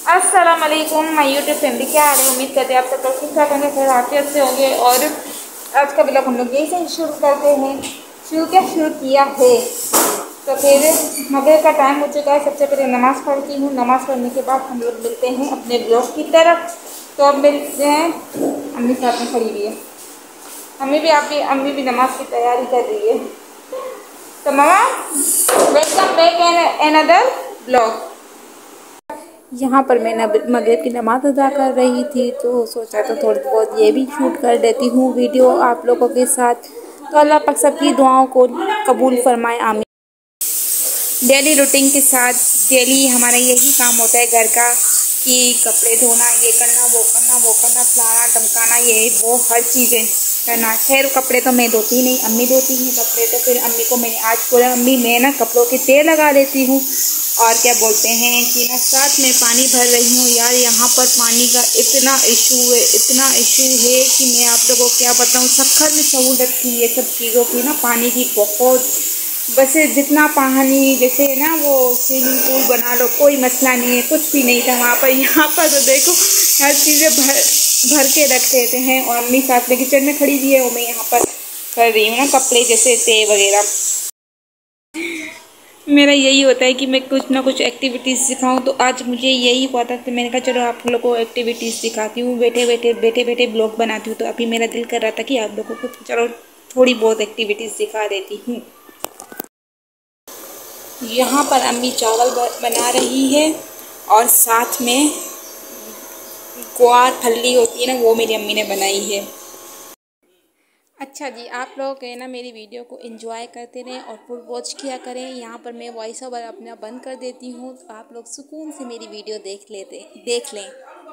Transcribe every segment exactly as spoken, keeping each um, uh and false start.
अस्सलाम वालेकुम my YouTube family, क्या हाल है। उम्मीद करते हैं आप सब लोग ठीक ठाक होंगे, फिर आफियत से होंगे। और आज का ब्लॉग हम लोग यही से शुरू करते हैं। शुरू क्या शुरू किया है तो फिर मगरिब का टाइम हो चुका है। सबसे पहले नमाज़ पढ़ती हूँ। नमाज़ पढ़ने के बाद हम लोग मिलते हैं अपने ब्लॉग की तरफ। तो अब मिलते हैं। अम्मी साथ में खड़ी हुई है। अम्मी भी आप भी अम्मी भी नमाज की तैयारी कर रही है। तो मामा welcome back an another blog. यहाँ पर मैं मगरिब की नमाज़ अदा कर रही थी तो सोचा तो थोड़ी बहुत ये भी शूट कर देती हूँ वीडियो आप लोगों के साथ। तो अल्लाह पाक सबकी दुआओं को कबूल फरमाए, आमीन। डेली रूटीन के साथ डेली हमारा यही काम होता है घर का, कि कपड़े धोना, ये करना, वो करना, वो करना, फलाना धमकाना, ये वो हर चीज़ें करना। खैर कपड़े तो मैं धोती नहीं, अम्मी धोती हैं कपड़े। तो फिर अम्मी को मैंने आज बोला अम्मी मैं ना कपड़ों के तेल लगा देती हूँ। और क्या बोलते हैं कि ना साथ में पानी भर रही हूँ। यार यहाँ पर पानी का इतना इशू है, इतना इशू है कि मैं आप लोगों को क्या बताऊँ। सखर में सहूलत की ये सब चीज़ों की ना, पानी की बहुत, बस जितना पानी जैसे है ना वो स्विमिंग पूल बना लो, कोई मसला नहीं है, कुछ भी नहीं था वहाँ पर। यहाँ पर तो देखो हर चीज़ें भर भर के रख देते हैं। और अम्मी साथ में किचन में खड़ी हुई है और मैं यहाँ पर कर रही हूँ ना कपड़े जैसे ते वगैरह। मेरा यही होता है कि मैं कुछ ना कुछ एक्टिविटीज़ सिखाऊं। तो आज मुझे यही हुआ था तो मैंने कहा चलो आप लोगों को एक्टिविटीज़ सिखाती हूँ। बैठे बैठे बैठे बैठे ब्लॉग बनाती हूँ। तो अभी मेरा दिल कर रहा था कि आप लोगों को चलो थोड़ी बहुत एक्टिविटीज़ सिखा देती हूँ। यहाँ पर अम्मी चावल बना रही है और साथ में ग्वार फली होती है ना, वो मेरी अम्मी ने बनाई है। अच्छा जी, आप लोग है ना मेरी वीडियो को एंजॉय करते रहें और फुल वॉच किया करें। यहाँ पर मैं वॉइस ओवर अपना बंद कर देती हूँ तो आप लोग सुकून से मेरी वीडियो देख लेते देख लें।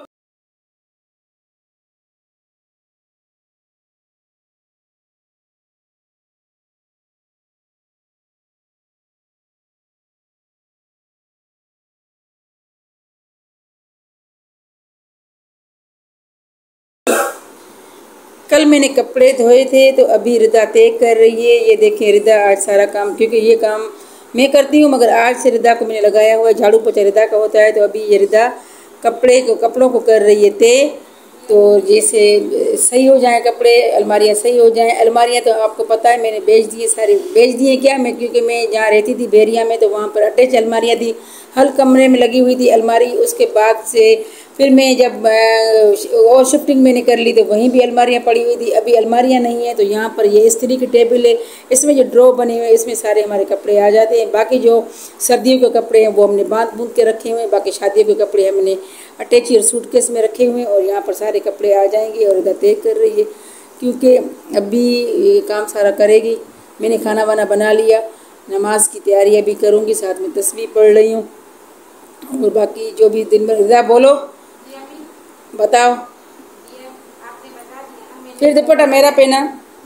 कल मैंने कपड़े धोए थे तो अभी रिदा तय कर रही है। ये देखें रिदा आज सारा काम, क्योंकि ये काम मैं करती हूँ मगर आज से रिदा को मैंने लगाया हुआ है। झाड़ू पोछा रिदा का होता है। तो अभी ये रिदा कपड़े को कपड़ों को कर रही है तय। तो जैसे सही हो जाए कपड़े, अलमारियाँ सही हो जाएं। अलमारियाँ तो आपको पता है मैंने बेच दिए, सारी बेच दिए क्या मैं, क्योंकि मैं जहाँ रहती थी बेरिया में तो वहाँ पर अटैच अलमारियाँ थी, हर कमरे में लगी हुई थी अलमारी। उसके बाद से फिर मैं जब और शिफ्टिंग मैंने कर ली तो वहीं भी अलमारियाँ पड़ी हुई थी। अभी अलमारियाँ नहीं है तो यहाँ पर ये इस्त्री की टेबल है, इसमें जो ड्रॉ बने हुए हैं इसमें सारे हमारे कपड़े आ जाते हैं। बाकी जो सर्दियों के कपड़े हैं वो हमने बांध बूंद के रखे हुए हैं। बाकी शादियों के कपड़े हमने अटैची और सूटकेस में रखे हुए हैं और यहाँ पर सारे कपड़े आ जाएंगे। और इधर तय कर रही है क्योंकि अभी ये काम सारा करेगी। मैंने खाना वाना बना लिया, नमाज की तैयारियाँ भी करूँगी, साथ में तस्बीह पढ़ रही हूँ। और बाकी जो भी दिन भर रिदा बोलो बताओ। फिर दुपट्टा मेरा पहना।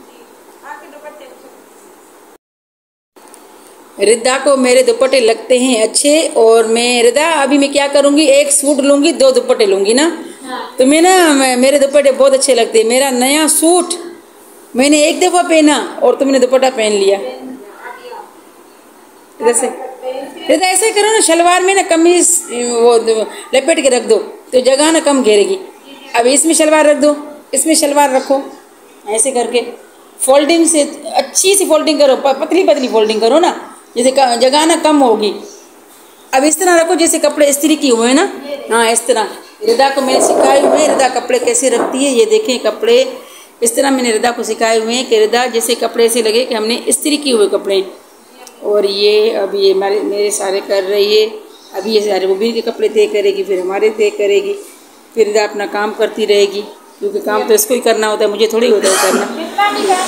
रिदा को मेरे दुपट्टे लगते हैं अच्छे। और मैं रिदा अभी मैं क्या करूँगी, एक सूट लूँगी, दो दुपट्टे लूँगी ना। तो मैं ना मेरे दुपट्टे बहुत अच्छे लगते हैं। मेरा नया सूट मैंने एक दफ़ा पहना और तुमने दुपट्टा पहन लिया। जैसे रिदा ऐसे करो ना, शलवार में ना कमीज वो लपेट के रख दो तो जगह ना कम घेरेगी। अब इसमें शलवार रख दो, इसमें शलवार रखो, ऐसे करके फोल्डिंग से अच्छी सी फोल्डिंग करो, पतली पतली फोल्डिंग करो ना, जैसे जगह ना कम होगी। अब इस तरह रखो जैसे कपड़े इस्त्री किए हुए हैं ना, हाँ इस तरह। रिदा को मैंने सिखाए हुए हैं रिदा कपड़े कैसे रखती है। ये देखें कपड़े इस तरह मैंने रिदा को सिखाए हुए हैं कि रिदा जैसे कपड़े से लगे कि हमने इस्त्री किए हुए कपड़े। और ये अब ये हमारे मेरे सारे कर रही है। अभी ये सारे वो भी के कपड़े तय करेगी, फिर हमारे तय करेगी, फिर रिदा अपना काम करती रहेगी, क्योंकि काम तो इसको ही करना होता है, मुझे थोड़ी होता है करना।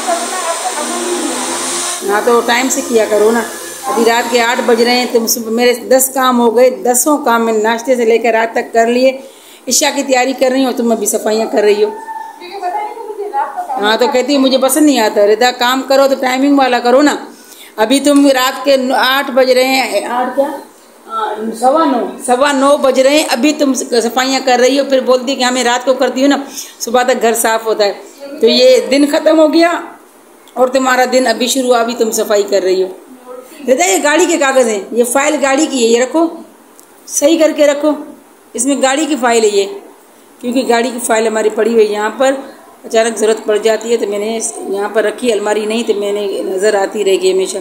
हाँ तो टाइम से किया करो ना। अभी रात के आठ बज रहे हैं, तुम मेरे दस काम हो गए, दसों काम मैंने नाश्ते से लेकर रात तक कर लिए। ईशा की तैयारी कर रही हो, तुम अभी सफाइयाँ कर रही हो। हाँ तो कहती है मुझे पसंद नहीं आता। रिदा काम करो तो टाइमिंग वाला करो ना। अभी तुम रात के आठ बज रहे हैं, आठ क्या सवा नौ सवा नौ बज रहे हैं, अभी तुम सफाइयाँ कर रही हो। फिर बोलती कि हमें रात को करती हूँ ना, सुबह तक घर साफ होता है। तो ये दिन ख़त्म हो गया और तुम्हारा दिन अभी शुरू, अभी तुम सफाई कर रही हो। रिदा ये गाड़ी के कागज़ हैं, ये फाइल गाड़ी की है, ये रखो सही करके रखो। इसमें गाड़ी की फ़ाइल है ये, क्योंकि गाड़ी की फ़ाइल हमारी पड़ी हुई यहाँ पर, अचानक ज़रूरत पड़ जाती है तो मैंने यहाँ पर रखी। अलमारी नहीं तो मैंने नज़र आती रहेगी हमेशा।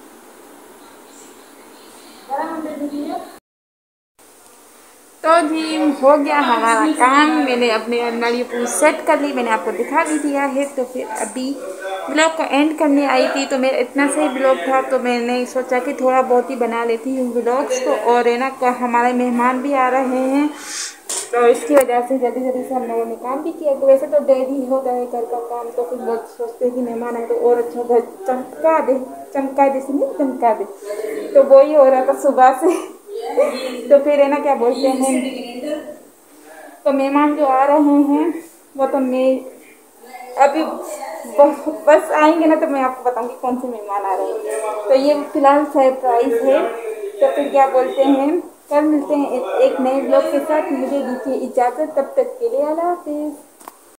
तो जी हो गया हमारा काम। मैंने अपने अलमारी पूरी सेट कर ली, मैंने आपको दिखा भी दिया है। तो फिर अभी ब्लॉग को एंड करने आई थी, तो मेरा इतना सही ब्लॉग था तो मैंने सोचा कि थोड़ा बहुत ही बना लेती हूँ ब्लॉग्स को। और है ना, हमारे मेहमान भी आ रहे हैं तो इसकी वजह से जल्दी जल्दी से हम लोगों ने काम भी किया। तो वैसे तो डेली होता है घर का काम, तो फिर बहुत सोचते हैं कि मेहमान आए तो और अच्छा घर चमका दे, चमका दे सुनिए चमका दे। तो वो ही हो रहा था सुबह से। तो फिर है ना, क्या बोलते हैं, तो मेहमान जो आ रहे हैं वो तो मैं अभी बस आएंगे ना तो मैं आपको बताऊंगी कौन से मेहमान आ रहे हैं। तो ये फिलहाल सरप्राइज है। तो फिर क्या बोलते हैं, कल मिलते हैं एक नए ब्लॉग के साथ। मुझे दीजिए इजाज़त, तब तक के लिए अल्लाह हाफिज़।